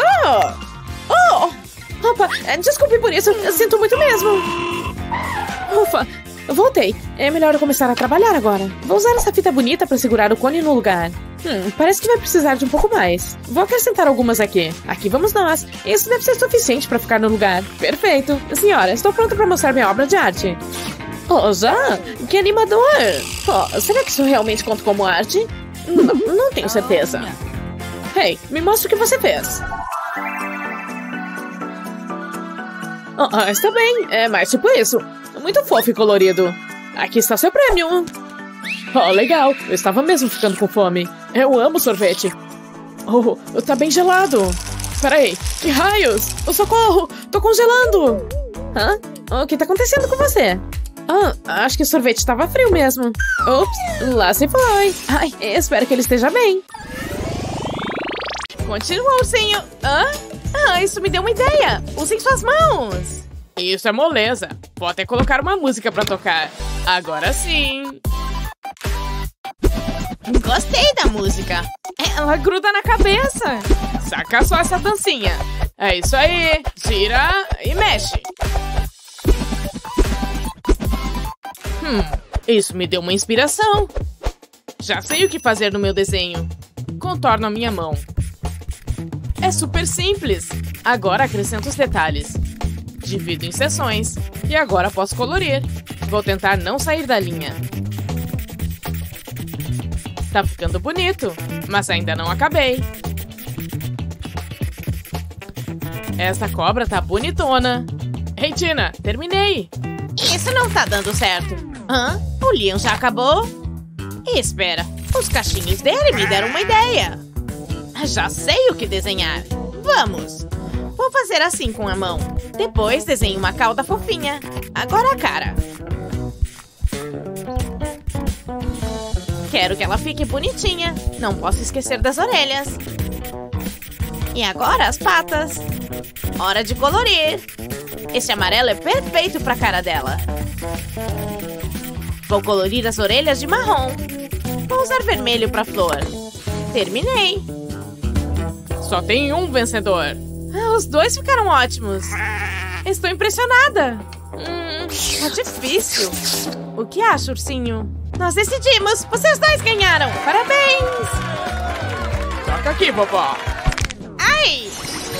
Opa, desculpe por isso. Eu sinto muito mesmo. Ufa, voltei. É melhor eu começar a trabalhar agora. Vou usar essa fita bonita para segurar o cone no lugar. Parece que vai precisar de um pouco mais. Vou acrescentar algumas aqui. Aqui vamos nós. Isso deve ser suficiente para ficar no lugar. Perfeito. Senhora, estou pronta para mostrar minha obra de arte. Já? Que animador! Será que isso realmente conta como arte? Não tenho certeza. Hey, me mostra o que você fez. Está bem, é mais tipo isso. Muito fofo e colorido. Aqui está seu prêmio. Legal, eu estava mesmo ficando com fome. Eu amo sorvete. Tá bem gelado. Peraí, que raios? Socorro, tô congelando. O que tá acontecendo com você? Acho que o sorvete estava frio mesmo. Ups, lá se foi. Ai, espero que ele esteja bem. Continua, ursinho. Isso me deu uma ideia. Usem suas mãos. Isso é moleza. Vou até colocar uma música pra tocar. Agora sim. Gostei da música. Ela gruda na cabeça. Saca só essa dancinha. É isso aí. Gira e mexe. Isso me deu uma inspiração. Já sei o que fazer no meu desenho. Contorno a minha mão. É super simples. Agora acrescento os detalhes. Divido em seções. E agora posso colorir. Vou tentar não sair da linha. Tá ficando bonito, mas ainda não acabei. Essa cobra tá bonitona. Ei, Tina, terminei. Isso não tá dando certo. Hã? O Liam já acabou? Espera, os cachinhos dele me deram uma ideia. Já sei o que desenhar. Vamos. Vou fazer assim com a mão. Depois desenho uma cauda fofinha. Agora a cara. Quero que ela fique bonitinha. Não posso esquecer das orelhas. E agora as patas. Hora de colorir. Esse amarelo é perfeito para a cara dela. Vou colorir as orelhas de marrom. Vou usar vermelho para a flor. Terminei. Só tem um vencedor. Os dois ficaram ótimos. Estou impressionada. Tá difícil. O que acha, ursinho? Nós decidimos! Vocês dois ganharam! Parabéns! Toca aqui, vovó! Ai!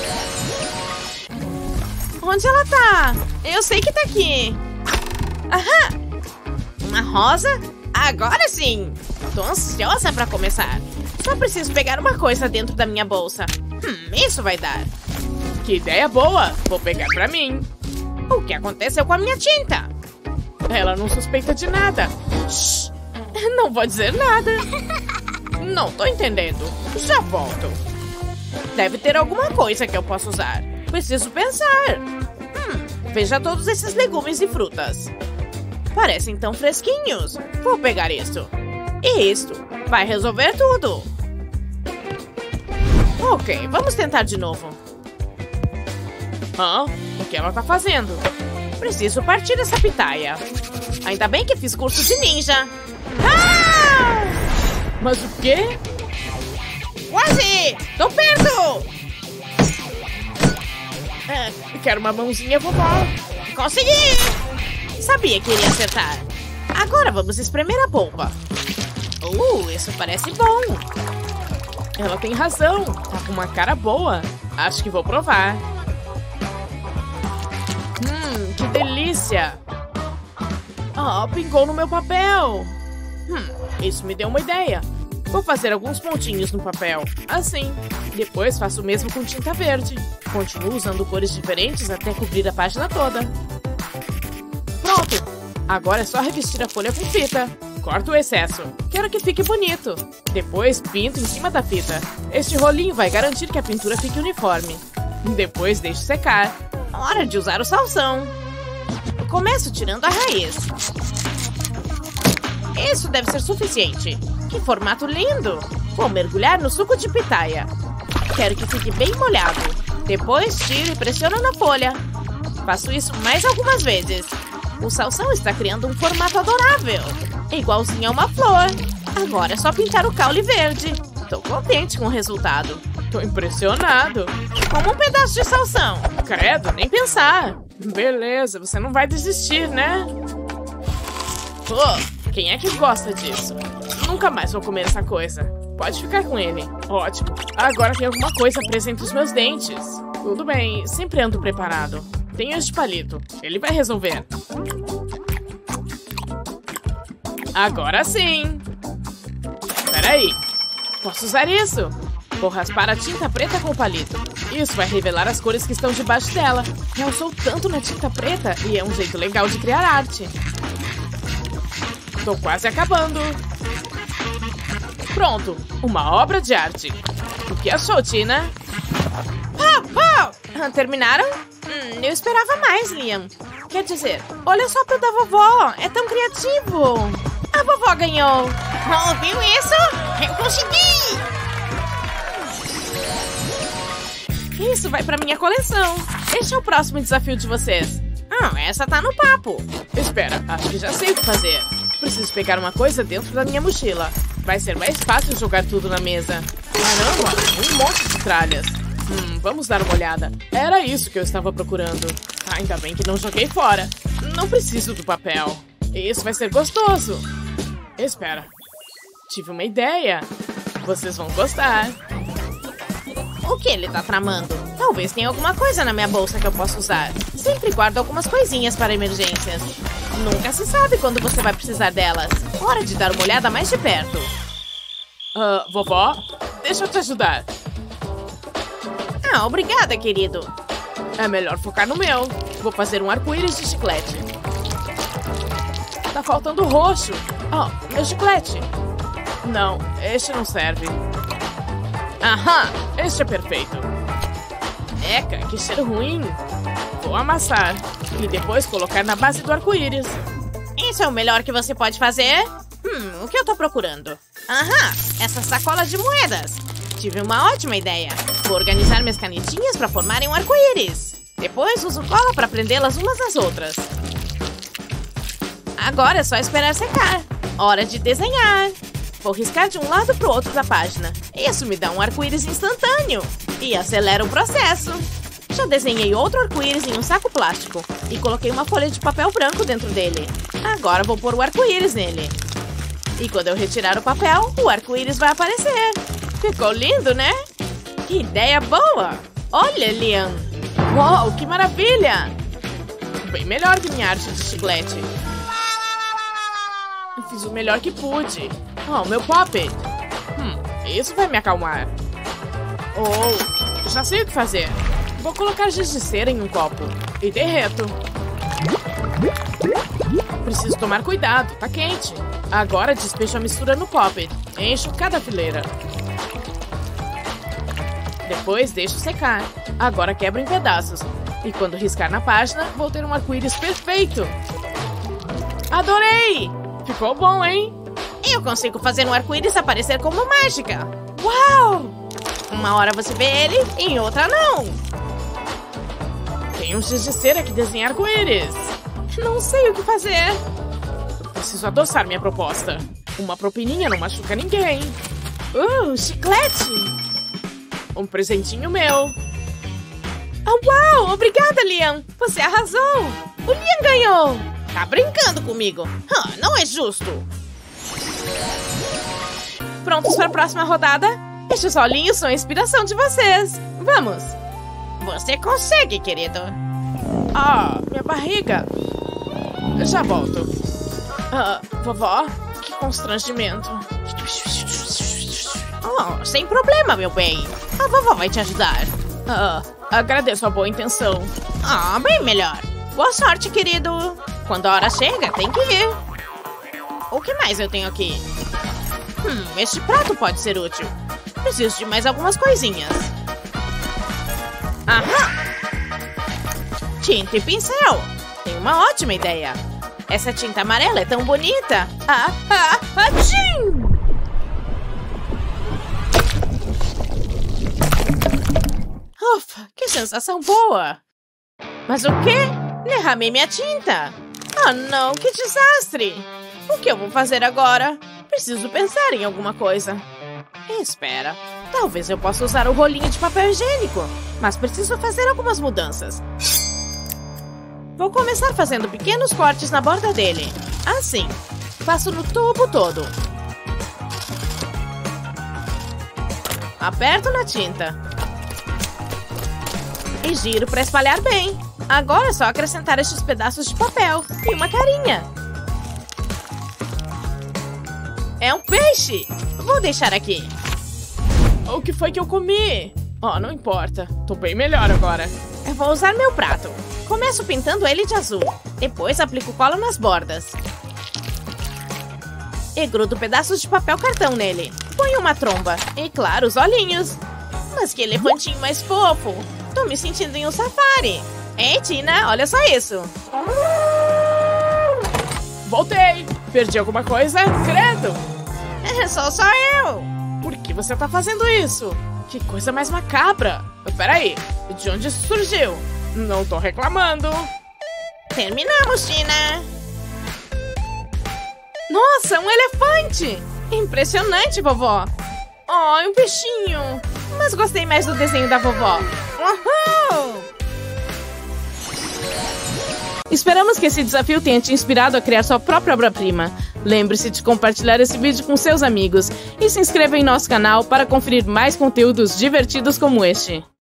Onde ela tá? Eu sei que tá aqui! Aham! Uma rosa? Agora sim! Tô ansiosa pra começar! Só preciso pegar uma coisa dentro da minha bolsa. Isso vai dar! Que ideia boa! Vou pegar pra mim! O que aconteceu com a minha tinta? Ela não suspeita de nada. Shhh. Não vou dizer nada. Não tô entendendo. Já volto. Deve ter alguma coisa que eu possa usar. Preciso pensar. Veja todos esses legumes e frutas. Parecem tão fresquinhos. Vou pegar isso. E isto. Vai resolver tudo. Ok, vamos tentar de novo. O que ela tá fazendo? Preciso partir essa pitaia. Ainda bem que fiz curso de ninja. Mas o quê? Quase! Tô perto! Quero uma mãozinha, vovó. Consegui! Sabia que iria acertar. Agora vamos espremer a polpa. Isso parece bom. Ela tem razão. Tá com uma cara boa. Acho que vou provar. Que delícia! Pingou no meu papel. Isso me deu uma ideia. Vou fazer alguns pontinhos no papel. Assim. Depois faço o mesmo com tinta verde. Continuo usando cores diferentes até cobrir a página toda. Pronto! Agora é só revestir a folha com fita. Corto o excesso. Quero que fique bonito. Depois pinto em cima da fita. Este rolinho vai garantir que a pintura fique uniforme. Depois deixo secar. Hora de usar o salsão. Começo tirando a raiz. Isso deve ser suficiente. Que formato lindo! Vou mergulhar no suco de pitaia. Quero que fique bem molhado. Depois tiro e pressiono na folha. Faço isso mais algumas vezes. O salsão está criando um formato adorável. Igualzinho a uma flor. Agora é só pintar o caule verde. Tô contente com o resultado. Tô impressionado. Como um pedaço de salsão. Credo, nem pensar. Beleza, você não vai desistir, né? Quem é que gosta disso? Nunca mais vou comer essa coisa. Pode ficar com ele. Ótimo. Agora tem alguma coisa presa entre os meus dentes. Tudo bem, sempre ando preparado. Tenho este palito. Ele vai resolver. Agora sim. Peraí. Posso usar isso? Vou raspar a tinta preta com o palito. Isso vai revelar as cores que estão debaixo dela. Eu sou tanto na tinta preta e é um jeito legal de criar arte. Tô quase acabando. Pronto, uma obra de arte. O que achou, Tina? Terminaram? Eu esperava mais, Liam. Quer dizer, olha só pro da vovó. É tão criativo. A vovó ganhou. Ouviu isso? Eu consegui! Isso vai pra minha coleção. Este é o próximo desafio de vocês. Essa tá no papo. Espera, acho que já sei o que fazer. Preciso pegar uma coisa dentro da minha mochila. Vai ser mais fácil jogar tudo na mesa. Caramba, um monte de tralhas. Vamos dar uma olhada. Era isso que eu estava procurando. Ainda bem que não joguei fora. Não preciso do papel. Isso vai ser gostoso. Espera. Tive uma ideia. Vocês vão gostar. O que ele tá tramando? Talvez tenha alguma coisa na minha bolsa que eu possa usar. Sempre guardo algumas coisinhas para emergências. Nunca se sabe quando você vai precisar delas. Hora de dar uma olhada mais de perto. Vovó, deixa eu te ajudar. Ah, obrigada, querido. É melhor focar no meu. Vou fazer um arco-íris de chiclete. Tá faltando roxo. Oh, meu chiclete. Não, este não serve. Aham, este é perfeito. Eca, que cheiro ruim. Vou amassar e depois colocar na base do arco-íris. Isso é o melhor que você pode fazer? O que eu tô procurando? Aham, essa sacola de moedas. Tive uma ótima ideia. Vou organizar minhas canetinhas para formarem um arco-íris. Depois uso cola para prendê-las umas às outras. Agora é só esperar secar. Hora de desenhar. Vou riscar de um lado para o outro da página. Isso me dá um arco-íris instantâneo e acelera o processo. Já desenhei outro arco-íris em um saco plástico e coloquei uma folha de papel branco dentro dele. Agora vou pôr o arco-íris nele. E quando eu retirar o papel, o arco-íris vai aparecer. Ficou lindo, né? Que ideia boa! Olha, Liam! Uau, que maravilha! Bem melhor que minha arte de chiclete. Eu fiz o melhor que pude. Oh, meu puppet. Isso vai me acalmar. Oh, já sei o que fazer. Vou colocar giz de cera em um copo e derreto. Preciso tomar cuidado, tá quente. Agora despejo a mistura no puppet. Encho cada fileira. Depois deixo secar. Agora quebro em pedaços. E quando riscar na página, vou ter um arco-íris perfeito. Adorei! Ficou bom, hein? Eu consigo fazer um arco-íris aparecer como mágica. Uau! Uma hora você vê ele, em outra não. Tem um giz de cera que desenha arco-íris. Não sei o que fazer. Preciso adoçar minha proposta. Uma propininha não machuca ninguém. Chiclete! Um presentinho meu. Uau! Obrigada, Liam! Você arrasou! O Liam ganhou! Tá brincando comigo? Não é justo! Prontos para a próxima rodada? Estes olhinhos são a inspiração de vocês. Vamos! Você consegue, querido! Minha barriga! Eu já volto. Vovó? Que constrangimento. Sem problema, meu bem. A vovó vai te ajudar. Agradeço a boa intenção. Bem melhor. Boa sorte, querido. Quando a hora chega, tem que ir. O que mais eu tenho aqui? Este prato pode ser útil. Preciso de mais algumas coisinhas. Tinta e pincel. Tenho uma ótima ideia. Essa tinta amarela é tão bonita. Tchim! Ufa, que sensação boa. Mas o quê? Derramei minha tinta. Não, que desastre. O que eu vou fazer agora? Preciso pensar em alguma coisa. Espera, talvez eu possa usar o rolinho de papel higiênico. Mas preciso fazer algumas mudanças. Vou começar fazendo pequenos cortes na borda dele. Assim. Faço no tubo todo. Aperto na tinta. E giro para espalhar bem. Agora é só acrescentar estes pedaços de papel e uma carinha. É um peixe! Vou deixar aqui. O que foi que eu comi? Não importa. Tô bem melhor agora. Eu vou usar meu prato. Começo pintando ele de azul. Depois aplico cola nas bordas. E grudo pedaços de papel cartão nele. Ponho uma tromba. E claro, os olhinhos. Mas que elefantinho mais fofo. Tô me sentindo em um safari. Ei, Tina, olha só isso. Voltei. Perdi alguma coisa? Credo. Sou só eu. Por que você tá fazendo isso? Que coisa mais macabra. Peraí, de onde isso surgiu? Não tô reclamando. Terminamos, Tina. Nossa, um elefante! Impressionante, vovó! Oh, um peixinho! Mas gostei mais do desenho da vovó. Uhul! Esperamos que esse desafio tenha te inspirado a criar sua própria obra-prima. Lembre-se de compartilhar esse vídeo com seus amigos e se inscreva em nosso canal para conferir mais conteúdos divertidos como este.